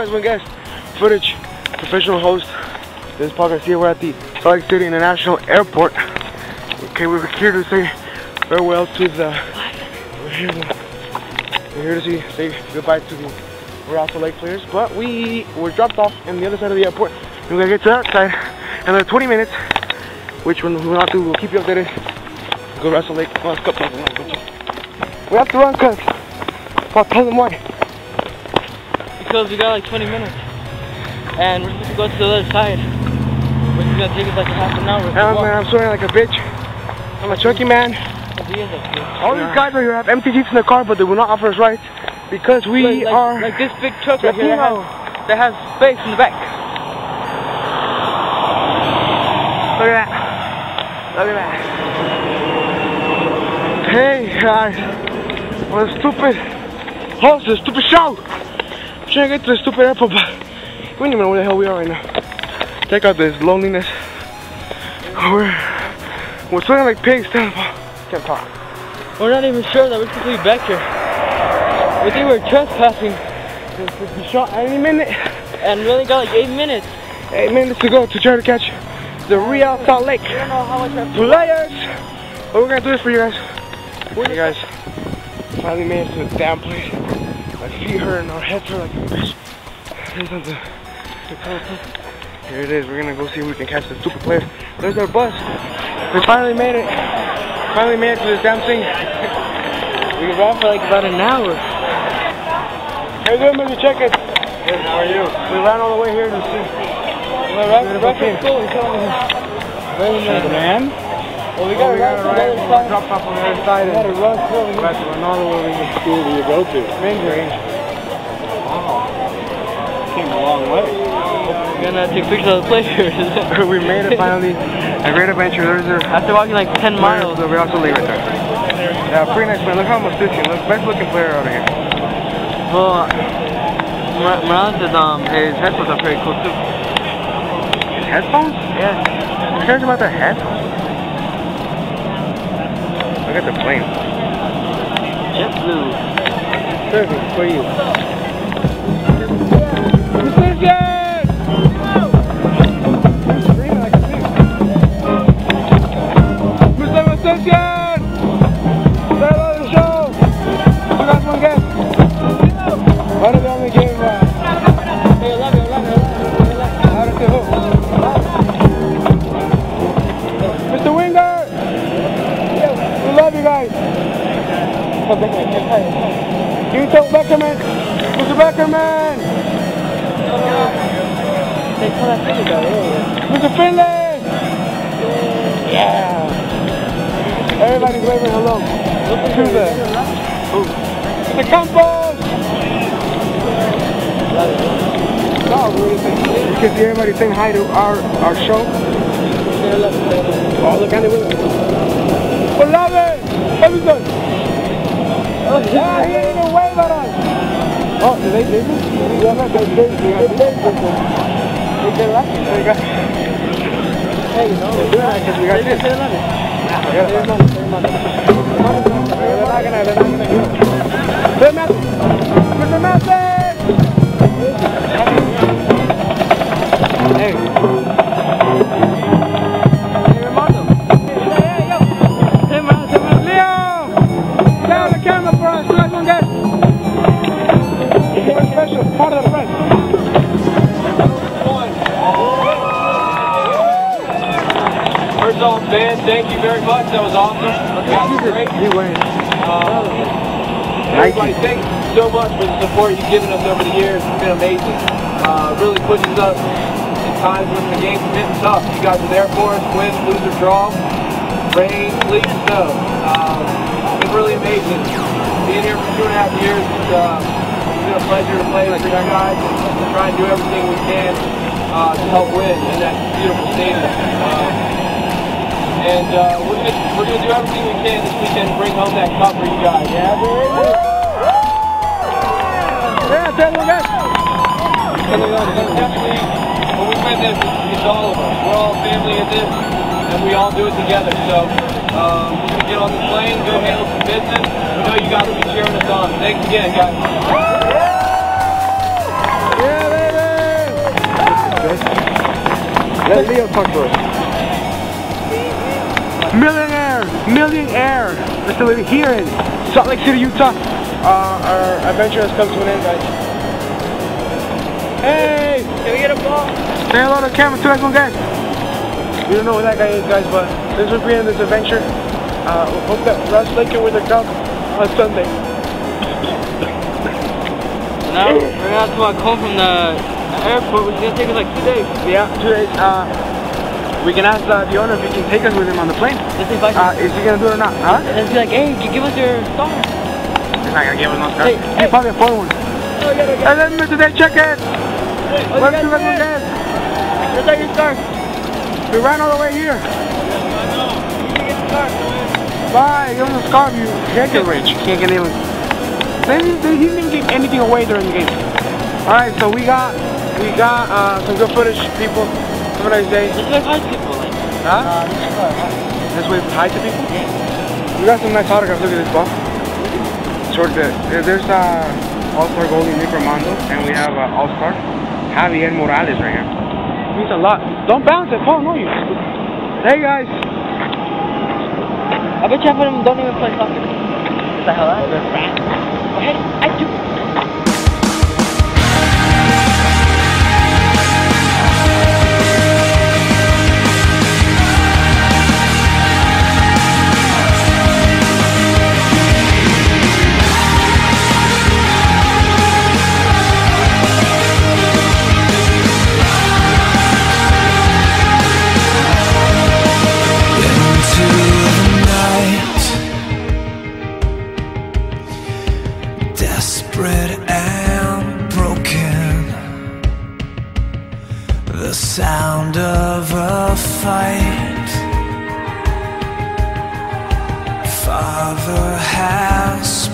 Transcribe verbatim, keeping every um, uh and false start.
guys want to guess footage, professional host. This podcast here, we're at the Salt Lake City International Airport. Okay, we're here to say farewell to the. We're here to, we're here to see, say goodbye to the ReAL Salt Lake players, but we were dropped off on the other side of the airport. We're gonna get to that side in another twenty minutes, which when we'll have to, we'll keep you updated. Go to Salt Lake. Oh, it's couple of we have to run, cuz. I'll tell them why. Because we got like twenty minutes, and we're supposed to go to the other side, which is gonna take us like a half an hour. Yeah, man, I'm sweating like a bitch. I'm a chunky man. All these guys right here have empty jeeps in their car, but they will not offer us rides because we like, like, are like this big truck right here that has, that has space in the back. Look at that. Look at that. Hey guys, what a stupid host, a stupid show. I'm trying to get to the stupid airport, but we don't even know where the hell we are right now. Check out this loneliness. We're we're sweating like pigs. Can't talk. We're not even sure that we're supposed to be back here. We think we're trespassing. We'll be shot any minute. And we only got like eight minutes. Eight minutes to go to try to catch the ReAL Salt Lake I don't know how much I players. But we're gonna do this for you guys. You guys finally made it to the damn place. My feet hurt and our heads hurt like a bitch. Here it is. We're gonna go see if we can catch the stupid player. There's our bus. We finally made it. Finally made it to this damn thing. We ran for like about an hour. How you doing, Mister Check-in? Good, how are you? We ran all the way here to see. Well, right, right from school, he's telling me. Very nice. Man? Well, we gotta, well, we gotta run run to the other side. Drop off on the other side. We gotta run through. We have to run all the way to the school do you go to? Range range. Wow. Came a long way. We're gonna take pictures of the players. We made it finally. A great adventure. There's a, after walking like ten miles. We're also late right there. Yeah, pretty nice man. Look how much this is. Look, best looking player out of here. Well, Morales says um, his headphones are pretty cool too. His headphones? Yeah. Who cares about the headphones? Look at the plane. JetBlue. Perfect for you. Can you tell Beckerman? Mister Beckerman! Mister Finley! Yeah! Everybody's waving hello. To the Mister Campos! You can see everybody saying hi to our, our show. Oh, look at it. Oh, love it! Love you, son! Oh, yeah, he didn't even wave at us. Oh, did they leave us? Yeah, no, they did. They did. They did lucky. There you go. Hey, you know, they're doing that because we got this. They're not going to. They're not going to. They're not going to. Mister Massive! Hey. Part of the friend. First off, Ben, thank you very much. That was awesome. That was great. Um, everybody, thank you so much for the support you've given us over the years. It's been amazing. Uh, really pushes us in times when the game's been tough. You guys are there for us, win, lose, or draw, rain, sleet, snow. Um, it's been really amazing. Being here for two and a half years, uh, it's been a pleasure to play with you guys and try and do everything we can uh, to help win in that beautiful stadium. Um, and uh, we're gonna we're gonna do everything we can this weekend to bring home that cup for you guys. Yeah, baby. Yeah, tell me that. Definitely, when we win this, it's all of us. We're all family in this, and we all do it together. So um, we're gonna get on the plane, go handle some business. We know you guys will be cheering us on. Thanks again, guys. Yeah, Let Leo talk to us. Millionaire, millionaire. We're still living here in Salt Lake City, Utah. Uh, our adventure has come to an end, guys. Hey! Can we get a ball? Say hello to the camera, two one guys. We don't know who that guy is, guys, but this will be in this adventure. Uh, we hope that Russ Laker with a cup on Sunday. Now we're gonna have to walk home from the airport, which is gonna take us like two days. Yeah, two days. Uh, we can ask uh, the owner if he can take us with him on the plane. Let's invite uh, Is he gonna do it or not? Huh? Let's be like, hey, give us your star. He's not gonna give us no star. Hey, hey, probably a phone one. Oh, I got it, I got it. Hey, let me mister Day, check it. Hey, oh, Let's do it again. Let's take your star. We ran all the way here. I know. You can get the star. Bye. Give us a scarf. You can't get rich. Can't get anyone. They didn't even give anything away during the game. All right, so we got we got uh, some good footage, people. Have a nice day. Let's wave hi to people. Like, huh? Uh, let's go. Let's wave hi to people. Yeah. We got some nice autographs. Look at this ball. Short bit. There's uh, All-Star goalie Nick Romando, and we have uh, All-Star Javier Morales right here. It means a lot. Don't bounce it, Paul. No, you. Hey guys. I bet you half of them don't even play soccer. Is that how that? They're fat. Hey, I do. Desperate and broken, the sound of a fight. Father has